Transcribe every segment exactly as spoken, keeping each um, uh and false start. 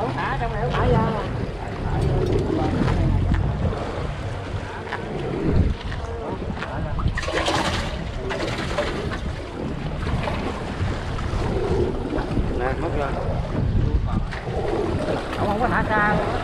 lỡ thả trong này thả ra. Nè mất rồi. Ông không có thả xa luôn.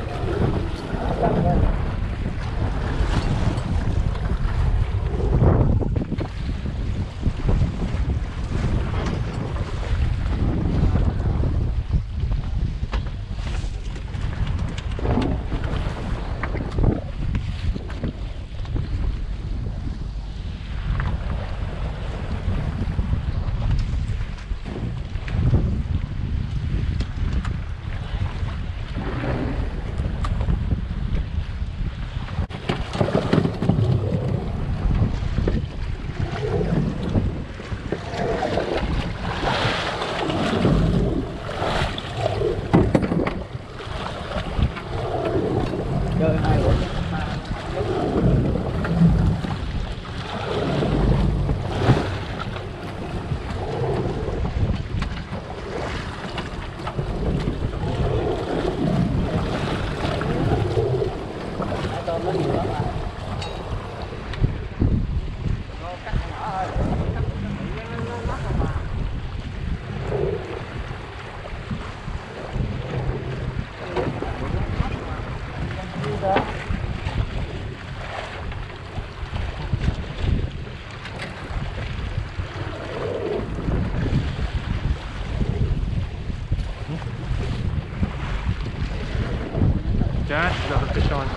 Josh, you got the fish on.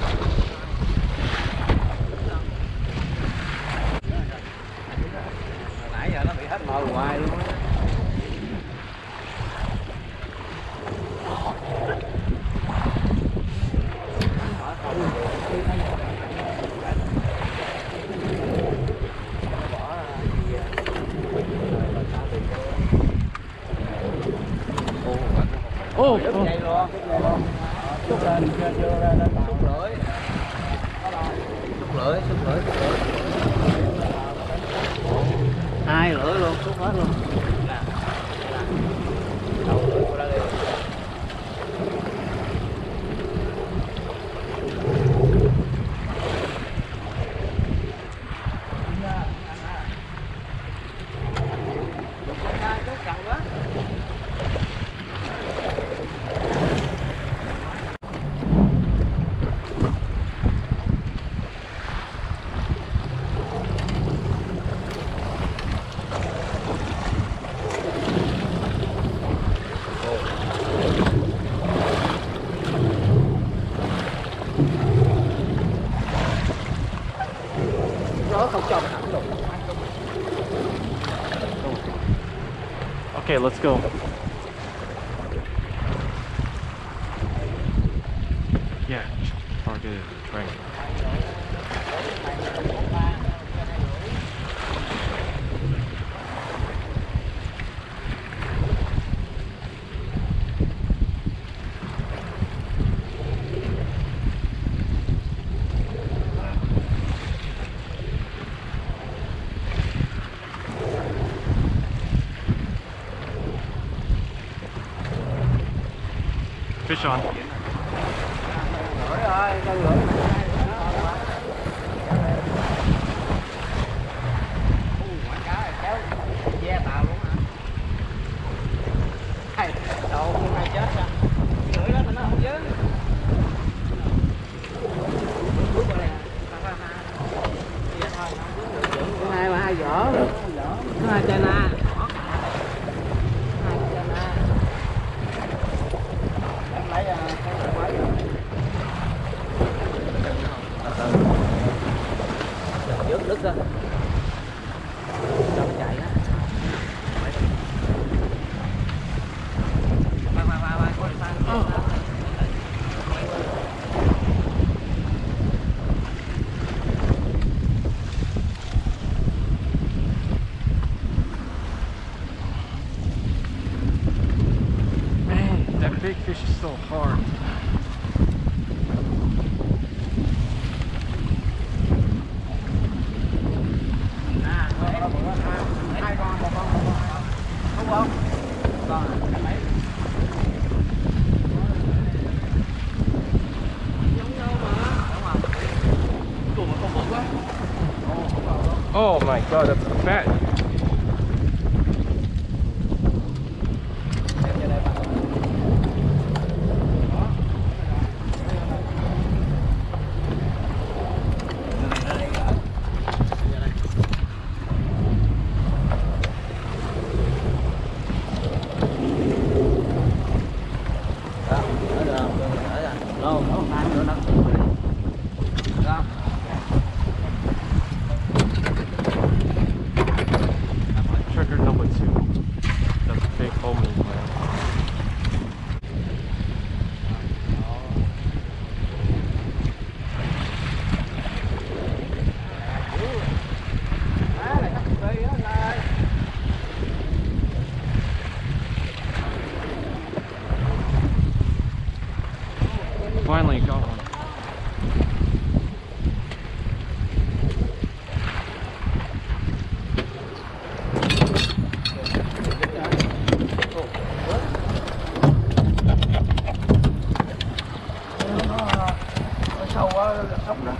Nãy giờ nó bị hết mồi hoài luôn á. Ô, ô. Xúc lên, chưa ra lên tàu. Xúc lưỡi. Xúc lưỡi, xúc lưỡi, xúc lưỡi. Hai lưỡi luôn, xúc hết luôn. Đầu lưỡi của nó đi. Okay, let's go. Yeah, target right. Fish on. Lưỡi rồi, con lưỡi. Quả cá này kéo ve tàu luôn hả? Hay, đồ con này chết ra. Lưỡi đó mà nó không dớn. Bước qua đây nè. Cái này mà hai vỏ rồi. Nó hai chai na. Dớt đứt ra cho nó chạy á. Ba ba ba ba con ba. Man, that big fish is so hard. Oh my god, that's fat. Trigger number two. That's a big homing, man. Finally got one. Sâu quá ốc đó.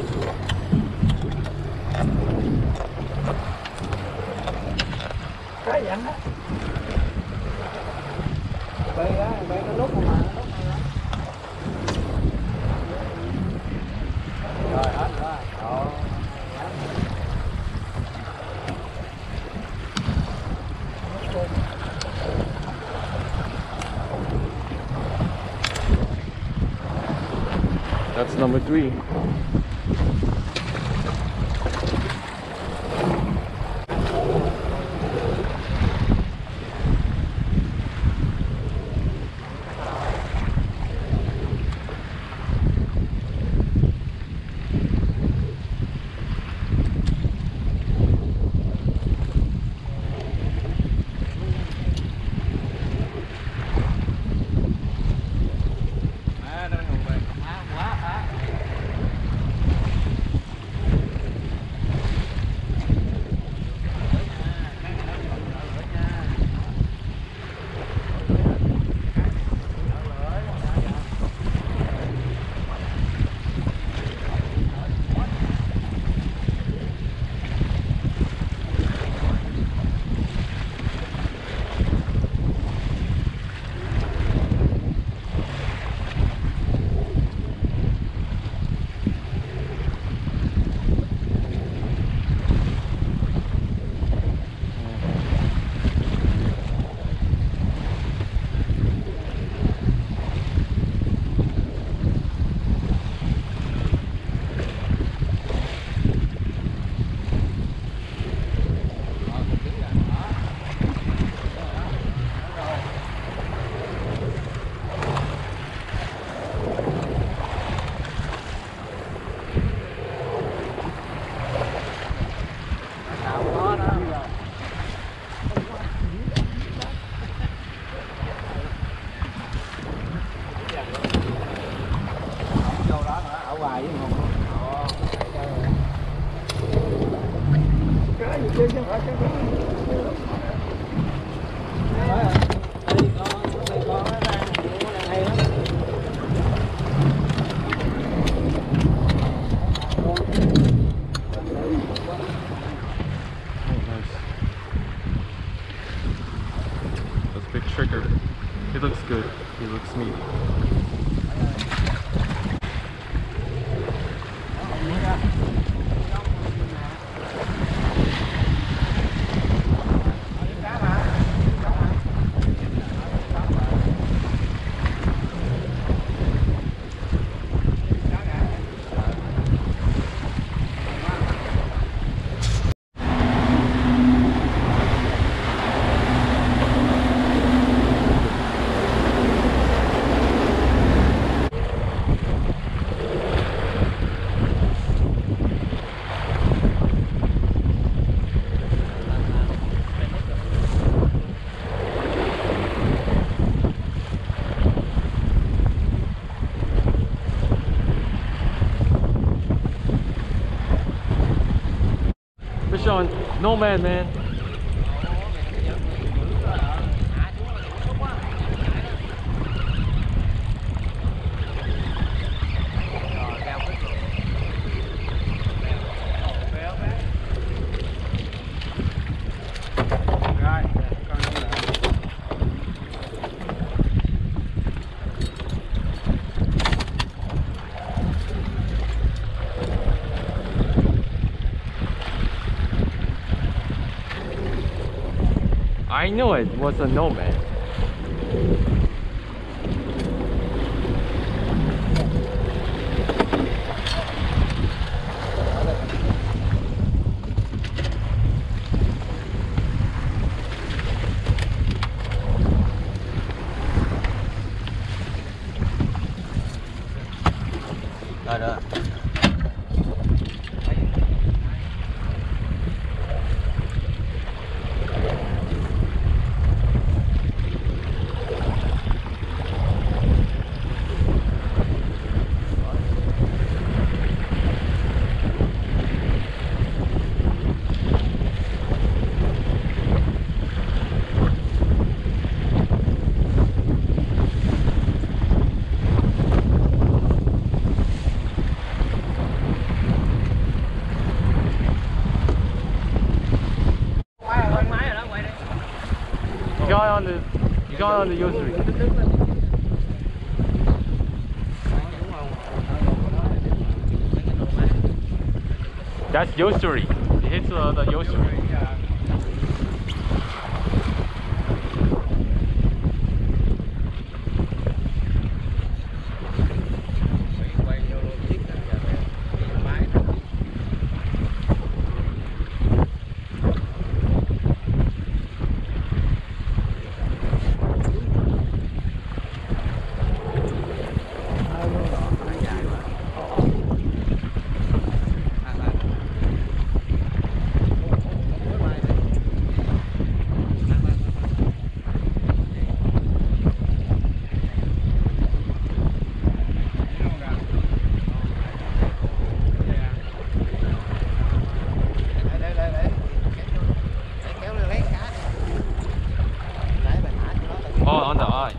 Cái dặn đó. Bê đó, bê nó đút mà, nó đút này đó. Rồi hết rồi. Đó. That's number three. Big trigger. He looks good. He looks neat. Fish on Nomad, man. I knew it was a Nomad. Rồi được. You got on the, you got on the Yosuri. That's Yosuri. It hits uh, the Yosuri. Oh, on the eye.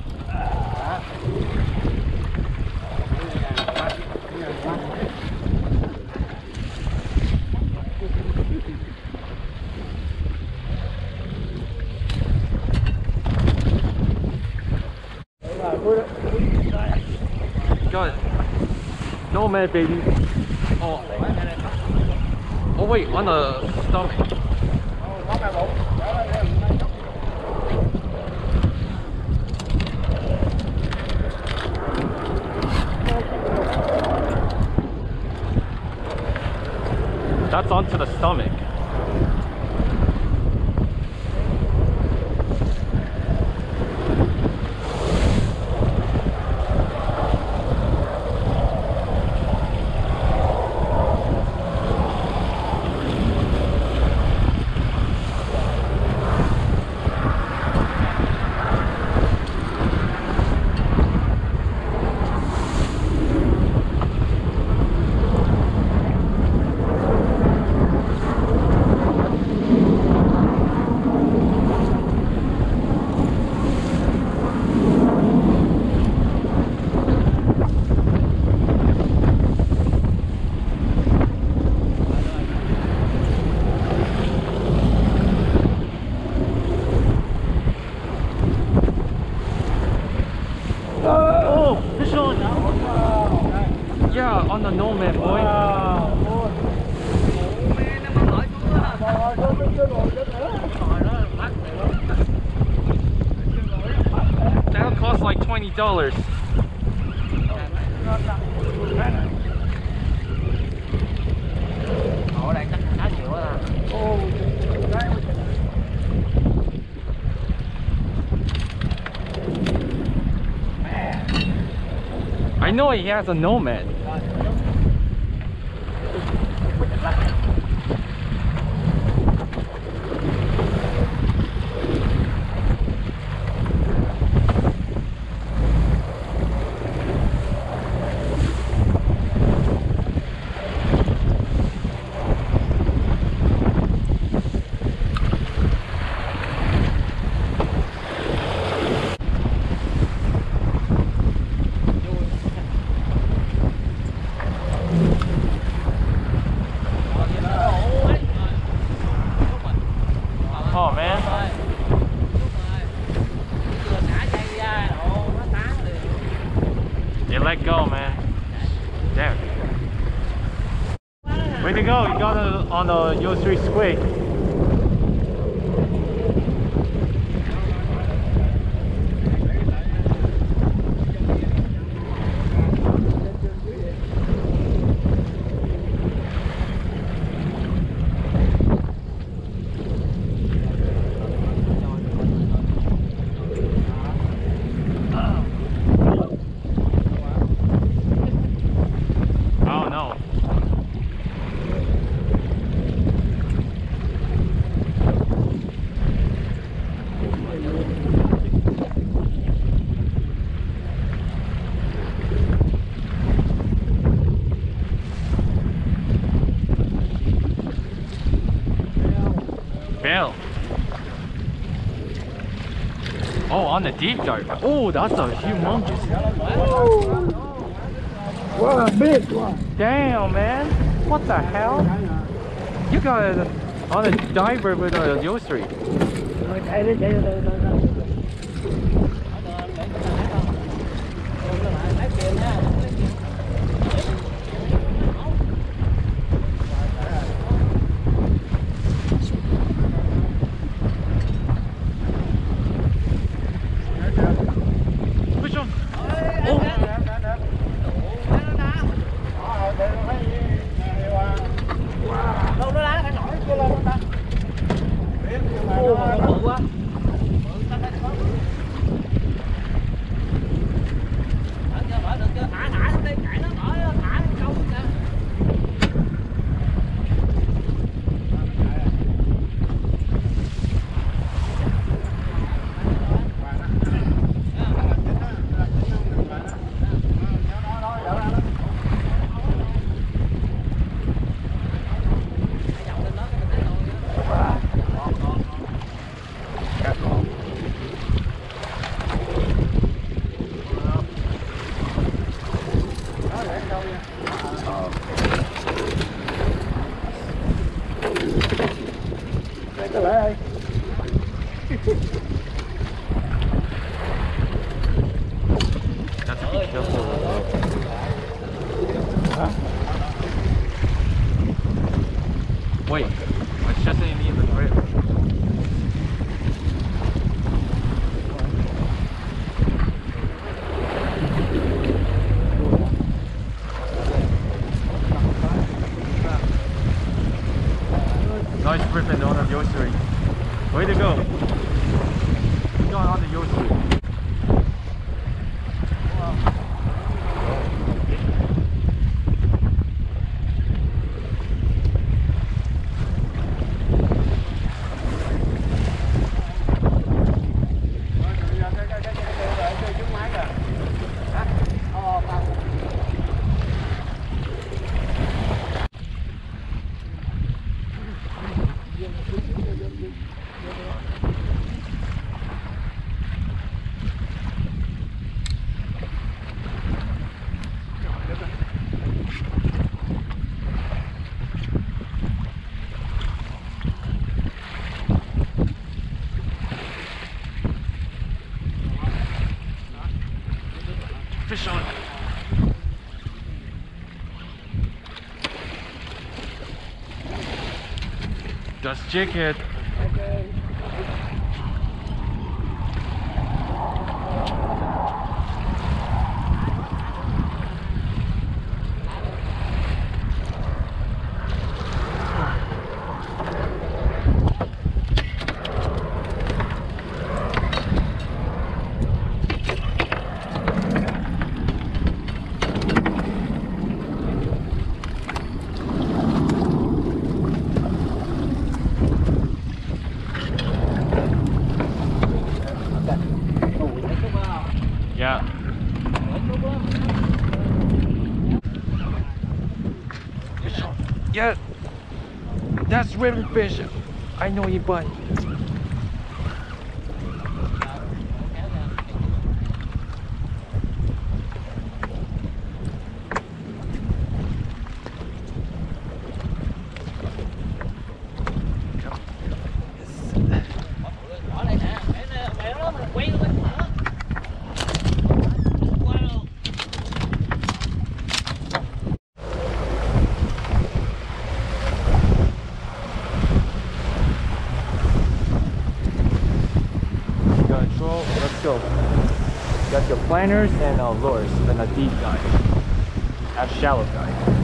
Got it. Nomad, baby. Oh. Oh wait, on the stomach. That's onto the stomach. Oh, fish on! Yeah, on the Nomad, boy. That'll cost like twenty dollars. I know he has a Nomad. Oh man. You let go, man. Damn. Way to go, you got it on the Yosuri squid. on the deep dive. Oh, that's a humongous. Wow, big one. Damn, man. What the hell? You got it on a diver with a Yoshi. Push on. Oh. Đâu nó đá phải nổi chưa lên không ta? Ô, nó bự quá. Mở chưa, mở được chưa? Thả thả xuống đi, chạy nó mở thả câu kìa. That's a big careful. Wait, it's just ain't even grip. Nice gripping on the Yoshi. Way to go. Keep going on the Yoshi. Fish on. Just check it. Yeah. Yeah. That's river fish. I know you bite. Let's go. Got your planners and uh, lures and a deep dive. Have shallow dive.